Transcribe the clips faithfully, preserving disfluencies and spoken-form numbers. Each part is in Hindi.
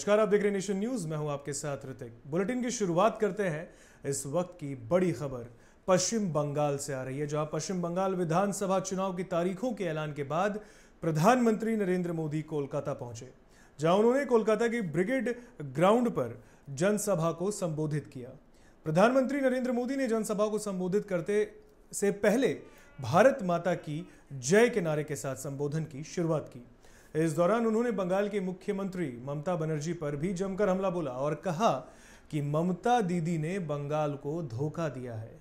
नमस्कार, आप देख रहे हैं नेशन न्यूज। मैं हूं आपके साथ ऋतिक। बुलेटिन की शुरुआत करते हैं इस वक्त की बड़ी खबर पश्चिम बंगाल से आ रही है, जहां पश्चिम बंगाल विधानसभा चुनाव की तारीखों के ऐलान के बाद प्रधानमंत्री नरेंद्र मोदी कोलकाता पहुंचे, जहां उन्होंने कोलकाता की ब्रिगेड ग्राउंड पर जनसभा को संबोधित किया। प्रधानमंत्री नरेंद्र मोदी ने जनसभा को संबोधित करते से पहले भारत माता की जय के नारे के साथ संबोधन की शुरुआत की। इस दौरान उन्होंने बंगाल के मुख्यमंत्री ममता बनर्जी पर भी जमकर हमला बोला और कहा कि ममता दीदी ने बंगाल को धोखा दिया है।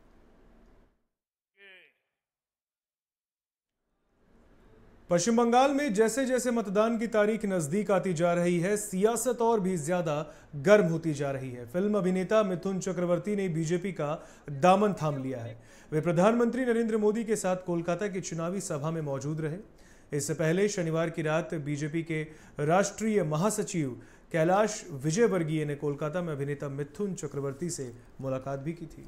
पश्चिम बंगाल में जैसे जैसे मतदान की तारीख नजदीक आती जा रही है, सियासत और भी ज्यादा गर्म होती जा रही है। फिल्म अभिनेता मिथुन चक्रवर्ती ने बीजेपी का दामन थाम लिया है। वे प्रधानमंत्री नरेंद्र मोदी के साथ कोलकाता की चुनावी सभा में मौजूद रहे। इससे पहले शनिवार की रात बीजेपी के राष्ट्रीय महासचिव कैलाश विजयवर्गीय ने कोलकाता में अभिनेता मिथुन चक्रवर्ती से मुलाकात भी की थी।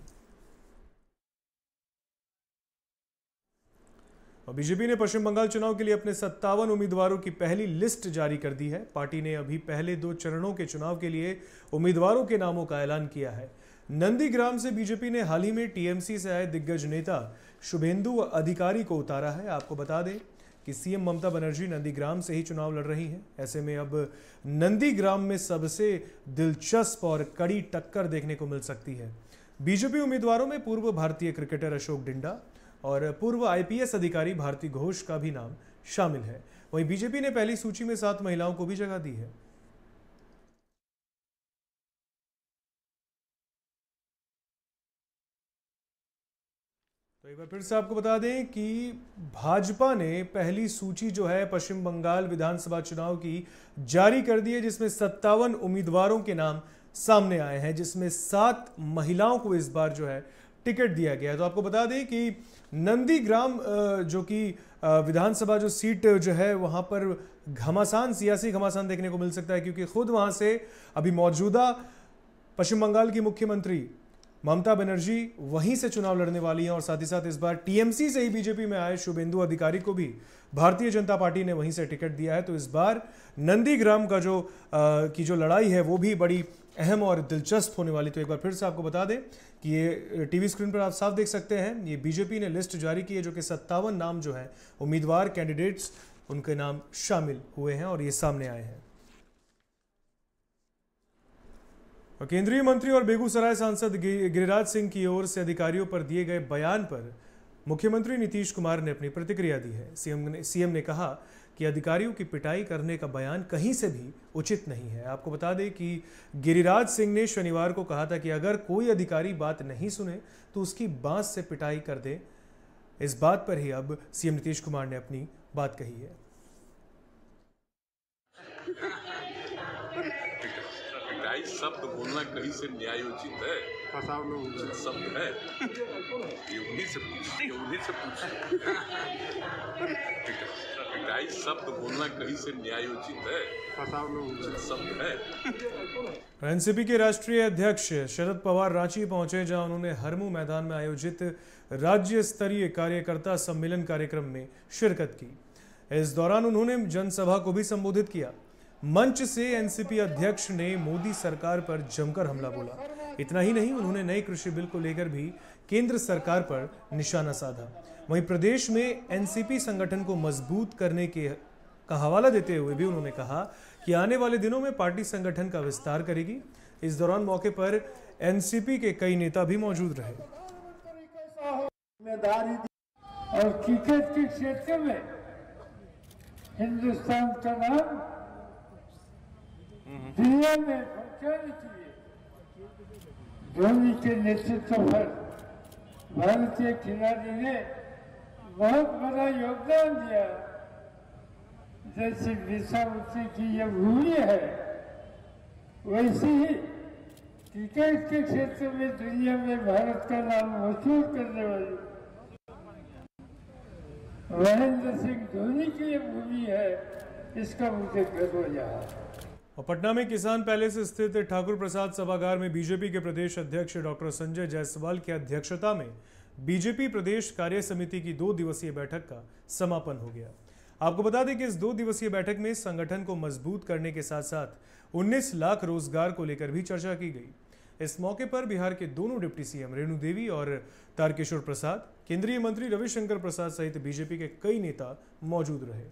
और बीजेपी ने पश्चिम बंगाल चुनाव के लिए अपने सत्तावन उम्मीदवारों की पहली लिस्ट जारी कर दी है। पार्टी ने अभी पहले दो चरणों के चुनाव के लिए उम्मीदवारों के नामों का ऐलान किया है। नंदीग्राम से बीजेपी ने हाल ही में टीएमसी से आए दिग्गज नेता शुभेंदु अधिकारी को उतारा है। आपको बता दें कि सीएम ममता बनर्जी नंदीग्राम से ही चुनाव लड़ रही हैं। ऐसे में अब नंदीग्राम में सबसे दिलचस्प और कड़ी टक्कर देखने को मिल सकती है। बीजेपी उम्मीदवारों में पूर्व भारतीय क्रिकेटर अशोक डिंडा और पूर्व आईपीएस अधिकारी भारती घोष का भी नाम शामिल है। वहीं बीजेपी ने पहली सूची में सात महिलाओं को भी जगह दी है। तो एक बार फिर से आपको बता दें कि भाजपा ने पहली सूची जो है पश्चिम बंगाल विधानसभा चुनाव की जारी कर दी है, जिसमें सत्तावन उम्मीदवारों के नाम सामने आए हैं, जिसमें सात महिलाओं को इस बार जो है टिकट दिया गया है। तो आपको बता दें कि नंदीग्राम जो कि विधानसभा जो सीट जो है वहां पर घमासान सियासी घमासान देखने को मिल सकता है, क्योंकि खुद वहां से अभी मौजूदा पश्चिम बंगाल की मुख्यमंत्री ममता बनर्जी वहीं से चुनाव लड़ने वाली हैं और साथ ही साथ इस बार टीएमसी से ही बीजेपी में आए शुभेंदु अधिकारी को भी भारतीय जनता पार्टी ने वहीं से टिकट दिया है। तो इस बार नंदीग्राम का जो आ, की जो लड़ाई है वो भी बड़ी अहम और दिलचस्प होने वाली। तो एक बार फिर से आपको बता दें कि ये टीवी स्क्रीन पर आप साफ देख सकते हैं, ये बीजेपी ने लिस्ट जारी की है, जो कि सत्तावन नाम जो है उम्मीदवार कैंडिडेट्स उनके नाम शामिल हुए हैं और ये सामने आए हैं। और केंद्रीय मंत्री और बेगूसराय सांसद गिरिराज सिंह की ओर से अधिकारियों पर दिए गए बयान पर मुख्यमंत्री नीतीश कुमार ने अपनी प्रतिक्रिया दी है। सीएम ने सीएम ने कहा कि अधिकारियों की पिटाई करने का बयान कहीं से भी उचित नहीं है। आपको बता दें कि गिरिराज सिंह ने शनिवार को कहा था कि अगर कोई अधिकारी बात नहीं सुने तो उसकी बांस से पिटाई कर दे। इस बात पर ही अब सीएम नीतीश कुमार ने अपनी बात कही है। शब्द बोलना कहीं से न्यायोचित है? शब्द है, ये उन्हीं से पूछ, ये उन्हीं से पूछ। पिटाई शब्द बोलना कहीं से न्यायोचित है? शब्द है। एनसीपी के राष्ट्रीय अध्यक्ष शरद पवार रांची पहुंचे, जहां उन्होंने हरमू मैदान में आयोजित राज्य स्तरीय कार्यकर्ता सम्मेलन कार्यक्रम में शिरकत की। इस दौरान उन्होंने जनसभा को भी संबोधित किया। मंच से एनसीपी अध्यक्ष ने मोदी सरकार पर जमकर हमला बोला। इतना ही नहीं, उन्होंने नए कृषि बिल को लेकर भी केंद्र सरकार पर निशाना साधा। वहीं प्रदेश में एनसीपी संगठन को मजबूत करने के का हवाला देते हुए भी उन्होंने कहा कि आने वाले दिनों में पार्टी संगठन का विस्तार करेगी। इस दौरान मौके पर एनसीपी के कई नेता भी मौजूद रहे। और क्रिकेट के क्षेत्र में हिंदुस्तान का नाम दुनिया में पहुंचानी चाहिए। धोनी के नेतृत्व पर भारतीय खिलाड़ी ने बहुत बड़ा योगदान दिया। जैसे विश्वामित्री की यह भूमि है, वैसे ही क्रिकेट के क्षेत्र में दुनिया में भारत का नाम मशहूर करने वाली महेंद्र सिंह धोनी की यह भूमि है, इसका मुझे गर्व यहाँ। और पटना में किसान पैलेस स्थित ठाकुर प्रसाद सभागार में बीजेपी के प्रदेश अध्यक्ष डॉक्टर संजय जायसवाल की अध्यक्षता में बीजेपी प्रदेश कार्य समिति की दो दिवसीय बैठक का समापन हो गया। आपको बता दें कि इस दो दिवसीय बैठक में संगठन को मजबूत करने के साथ साथ उन्नीस लाख रोजगार को लेकर भी चर्चा की गई। इस मौके पर बिहार के दोनों डिप्टी सीएम रेणु देवी और तारकिशोर प्रसाद, केंद्रीय मंत्री रविशंकर प्रसाद सहित बीजेपी के कई नेता मौजूद रहे।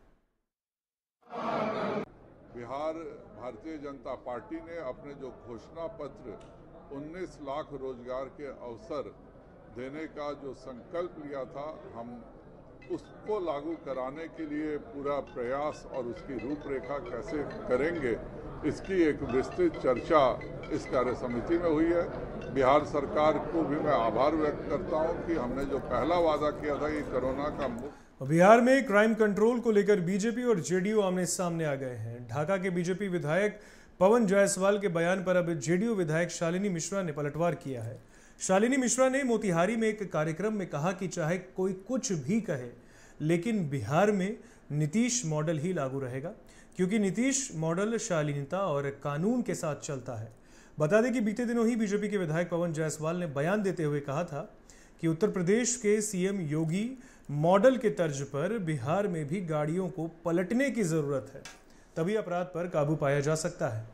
बिहार भारतीय जनता पार्टी ने अपने जो घोषणा पत्र उन्नीस लाख रोजगार के अवसर देने का जो संकल्प लिया था, हम उसको लागू कराने के लिए पूरा प्रयास और उसकी रूपरेखा कैसे करेंगे, इसकी एक विस्तृत चर्चा इस कार्य समिति में हुई है। बिहार सरकार को भी मैं आभार व्यक्त करता हूं कि हमने जो पहला वादा किया था कि कोरोना का मुक्त। बिहार में क्राइम कंट्रोल को लेकर बीजेपी और जेडीयू आमने सामने आ गए हैं। ढाका के बीजेपी विधायक पवन जायसवाल के बयान पर अब जेडीयू विधायक शालिनी मिश्रा ने पलटवार किया है। शालिनी मिश्रा ने मोतिहारी में एक कार्यक्रम में कहा कि चाहे कोई कुछ भी कहे, लेकिन बिहार में नीतीश मॉडल ही लागू रहेगा, क्योंकि नीतीश मॉडल शालीनता और कानून के साथ चलता है। बता दें कि बीते दिनों ही बीजेपी के विधायक पवन जायसवाल ने बयान देते हुए कहा था कि उत्तर प्रदेश के सीएम योगी मॉडल के तर्ज पर बिहार में भी गाड़ियों को पलटने की जरूरत है, तभी अपराध पर काबू पाया जा सकता है।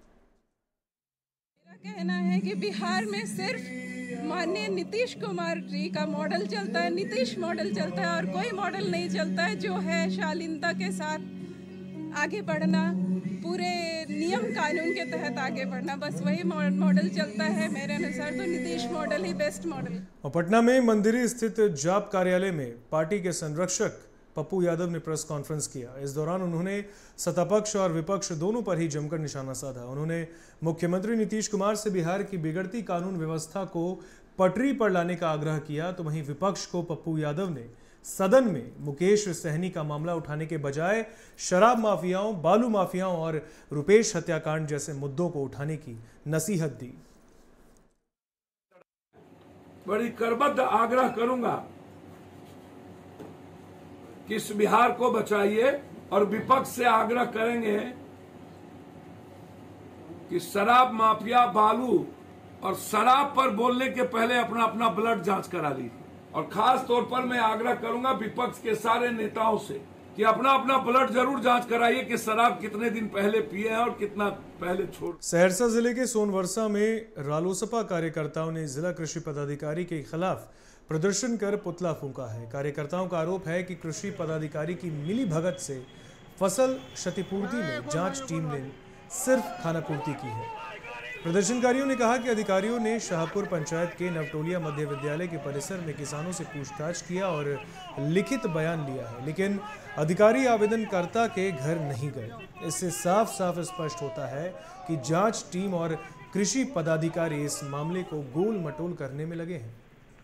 मेरा कहना है कि बिहार में सिर्फ माननीय नीतीश कुमार जी का मॉडल चलता है, नीतीश मॉडल चलता है और कोई मॉडल नहीं चलता है जो है शालीनता के साथ आगे बढ़ना, पूरे नियम कानून के तहत आगे बढ़ना, बस वही मॉडल चलता है। मेरे अनुसार तो नीतीश मॉडल ही बेस्ट मॉडल। और पटना में मंदिरी स्थित जाप कार्यालय में पार्टी के संरक्षक पप्पू यादव ने प्रेस कॉन्फ्रेंस किया। इस दौरान उन्होंने सत्तापक्ष और विपक्ष दोनों पर ही जमकर निशाना साधा। उन्होंने मुख्यमंत्री नीतीश कुमार से बिहार की बिगड़ती कानून व्यवस्था को पटरी पर लाने का आग्रह किया, तो वहीं विपक्ष को पप्पू यादव ने सदन में मुकेश सहनी का मामला उठाने के बजाय शराब माफियाओं, बालू माफियाओं और रुपेश हत्याकांड जैसे मुद्दों को उठाने की नसीहत दी। बड़ी करबद्ध आग्रह करूंगा कि इस बिहार को बचाइए और विपक्ष से आग्रह करेंगे कि शराब माफिया, बालू और शराब पर बोलने के पहले अपना अपना ब्लड जांच करा लीजिए। और खास तौर पर मैं आग्रह करूंगा विपक्ष के सारे नेताओं से कि अपना अपना ब्लड जरूर जांच कराइए कि शराब कितने दिन पहले पिए हैं और कितना पहले छोड़। सहरसा जिले के सोनवर्षा में रालोसपा कार्यकर्ताओं ने जिला कृषि पदाधिकारी के खिलाफ प्रदर्शन कर पुतला फूंका है। कार्यकर्ताओं का आरोप है कि कृषि पदाधिकारी की मिली भगत से फसल क्षतिपूर्ति में जांच टीम ने सिर्फ खानापूर्ति की है। प्रदर्शनकारियों ने कहा कि अधिकारियों ने शाहपुर पंचायत के नवटोलिया मध्य विद्यालय के परिसर में किसानों से पूछताछ किया और लिखित बयान लिया है, लेकिन अधिकारी आवेदनकर्ता के घर नहीं गए। इससे साफ साफ स्पष्ट होता है कि जांच टीम और कृषि पदाधिकारी इस मामले को गोल मटोल करने में लगे हैं।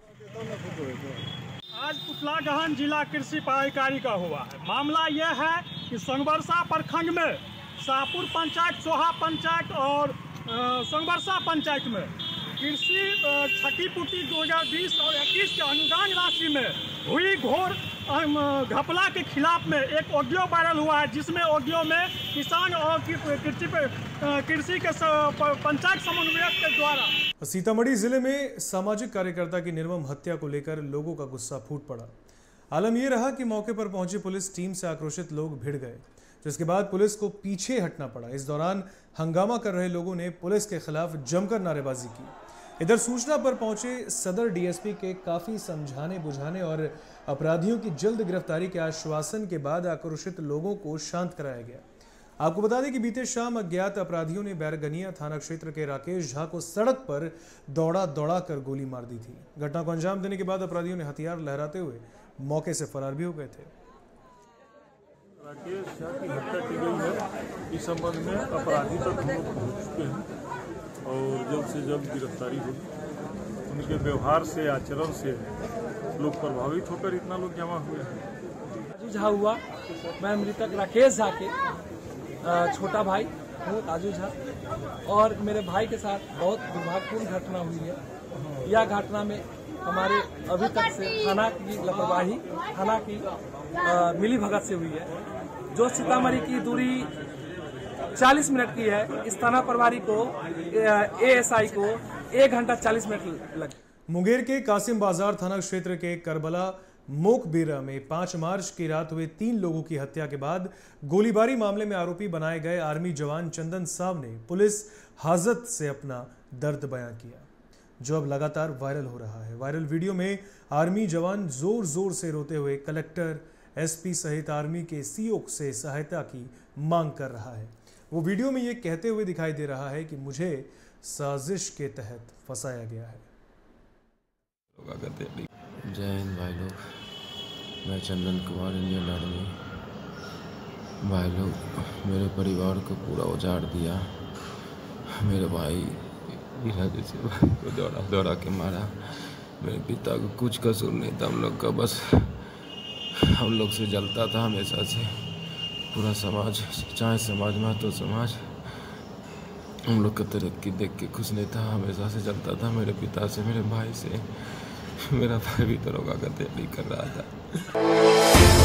आज पुतला दहन जिला कृषि पदाधिकारी का हुआ है। मामला यह है कि सोनवर्षा प्रखंड में शाहपुर पंचायत, सोहा पंचायत और सोनवर्षा पंचायत में कृषि क्षतिपूर्ति दो हज़ार बीस और इक्कीस के अनुदान राशि में हुई घोर घपला के खिलाफ में एक ऑडियो वायरल हुआ है, जिसमें ऑडियो में किसान और कृषि कृषि के पंचायत समन्वयक के द्वारा। सीतामढ़ी जिले में सामाजिक कार्यकर्ता की निर्मम हत्या को लेकर लोगों का गुस्सा फूट पड़ा। आलम यह रहा कि मौके पर पहुंची पुलिस टीम से आक्रोशित लोग भिड़ गए, जिसके बाद पुलिस को पीछे हटना पड़ा। इस दौरान हंगामा कर रहे लोगों ने पुलिस के खिलाफ जमकर नारेबाजी की। इधर सूचना पर पहुंचे सदर डीएसपी के काफी समझाने बुझाने और अपराधियों की जल्द गिरफ्तारी के आश्वासन के बाद आक्रोशित लोगों को शांत कराया गया। आपको बता दें कि बीते शाम अज्ञात अपराधियों ने बैरगनिया थाना क्षेत्र के राकेश झा को सड़क पर दौड़ा दौड़ा कर गोली मार दी थी। घटना को अंजाम देने के बाद अपराधियों ने हथियार लहराते हुए मौके से फरार भी हो गए थे। राकेश झा की हत्या की गई है। इस संबंध में अपराधी तक हम लोग पहुँच चुके हैं और जल्द से जल्द गिरफ्तारी होगी। उनके व्यवहार से, आचरण से लोग प्रभावित होकर इतना लोग जमा हुए हैं। राजू झा हुआ, मैं मृतक राकेश झा के छोटा भाई हूँ, राजू झा, और मेरे भाई के साथ बहुत दुर्भाग्यपूर्ण घटना हुई है। यह घटना में हमारे अभी तक से थाना की लापरवाही, थाना की आ, मिली भगत से हुई है। जो सीतामढ़ी की दूरी चालीस मिनट की है, इस थाना प्रभारी को, एएसआई को एक घंटा चालीस मिनट लगे। मुंगेर के कासिम बाजार थाना क्षेत्र के करबला मोकबेरा में पाँच मार्च की रात हुए तीन लोगों की हत्या के बाद गोलीबारी मामले में आरोपी बनाए गए आर्मी जवान चंदन साव ने पुलिस हाजत से अपना दर्द बयां किया, जो अब लगातार वायरल हो रहा है। वायरल वीडियो में आर्मी जवान जोर जोर से रोते हुए कलेक्टर, एसपी सहित आर्मी के सीओ से सहायता की मांग कर रहा है। वो वीडियो में ये कहते हुए दिखाई दे रहा है कि मुझे साजिश के तहत फंसाया गया है। जय हिंद भाई लोग, मैं चंदन कुमार, इंडियन आर्मी। भाई लोग, मेरे परिवार को पूरा उजाड़ दिया। मेरे भाई जैसे भाई को दौड़ा दौड़ा के मारा। मेरे पिता को कुछ कसूर नहीं था। हम लोग का बस हम लोग से जलता था हमेशा से पूरा समाज, चाहे समाज में तो समाज हम लोग का तरक्की देख के खुश नहीं था, हमेशा से जलता था मेरे पिता से, मेरे भाई से। मेरा भाई भी दरोगा का तैयारी कर रहा था।